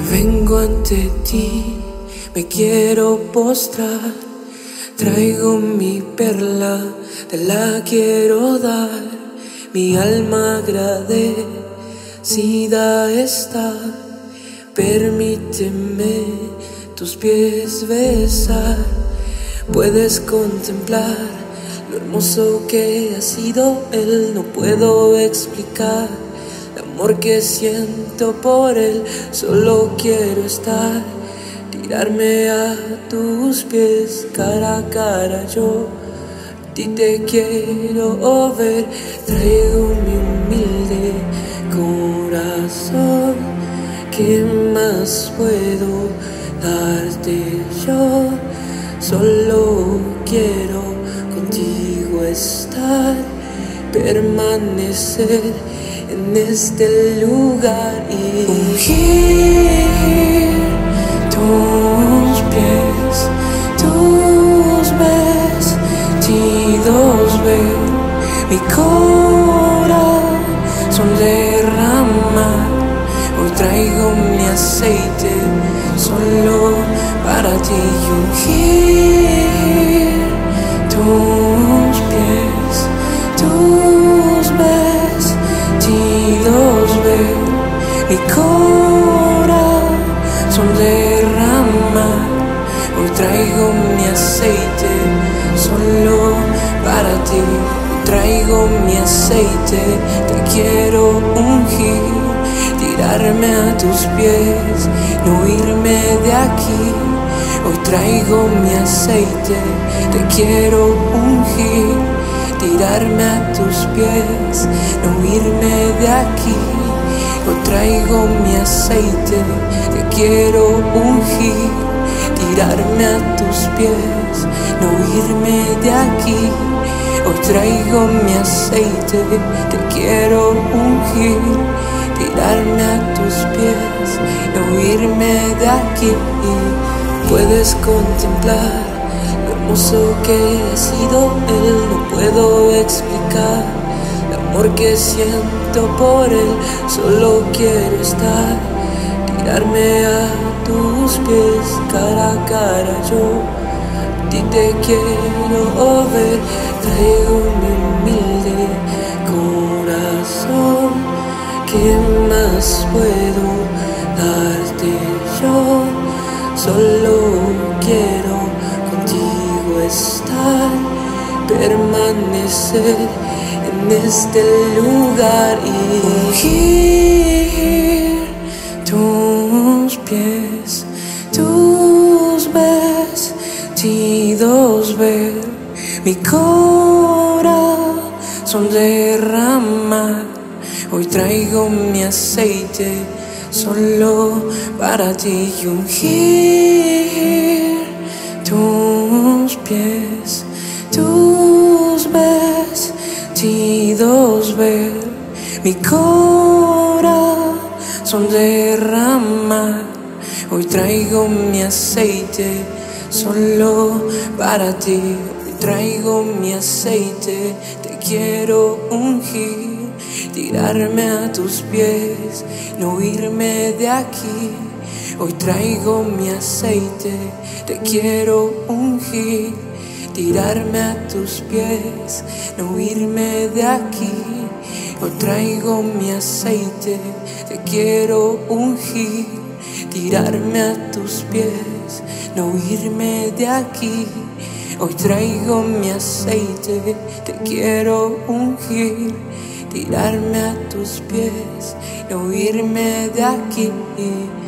Vengo ante ti, me quiero postrar. Traigo mi perla, te la quiero dar. Mi alma agradecida está. Permíteme tus pies besar. Puedes contemplar lo hermoso que ha sido él. No puedo explicar el amor que siento por él. Solo quiero estar, tirarme a tus pies cara a cara. Yo a ti te quiero ver. Traigo mi humilde corazón. ¿Qué más puedo darte yo? Solo quiero contigo estar, permanecer en este lugar y ungir tus pies, tus vestidos, ver mi corazón derramar. Hoy traigo mi aceite solo para ti y ungir tus pies, tus vestidos, ver mi corazón derramar. Hoy traigo mi aceite solo para ti. Hoy traigo mi aceite, te quiero ungir. Tirarme a tus pies, no irme de aquí. Hoy traigo mi aceite, te quiero ungir. Tirarme a tus pies, no irme de aquí. Hoy traigo mi aceite, te quiero ungir. Tirarme a tus pies, no irme de aquí. Hoy traigo mi aceite, te quiero ungir. Tirarme a tus pies, no irme de aquí. Puedes contemplar lo hermoso que ha sido él. No puedo explicar el amor que siento por él. Solo quiero estar, tirarme a tus pies cara a cara. Yo a ti te quiero ver. Traigo mi humilde corazón. ¿Qué más puedo darte yo? Solo quiero contigo estar, permanecer en este lugar y ungir tus pies, tus vestidos, ver mi corazón derramar. Hoy traigo mi aceite solo para ti y ungir tus pies, tus vestidos, ver mi corazón derramar. Hoy traigo mi aceite solo para ti. Hoy traigo mi aceite, te quiero ungir. Tirarme a tus pies, no irme de aquí. Hoy traigo mi aceite, te quiero ungir. Tirarme a tus pies, no irme de aquí. Hoy traigo mi aceite, te quiero ungir. Tirarme a tus pies, no irme de aquí. Hoy traigo mi aceite, te quiero ungir. Tirarme a tus pies, no irme de aquí.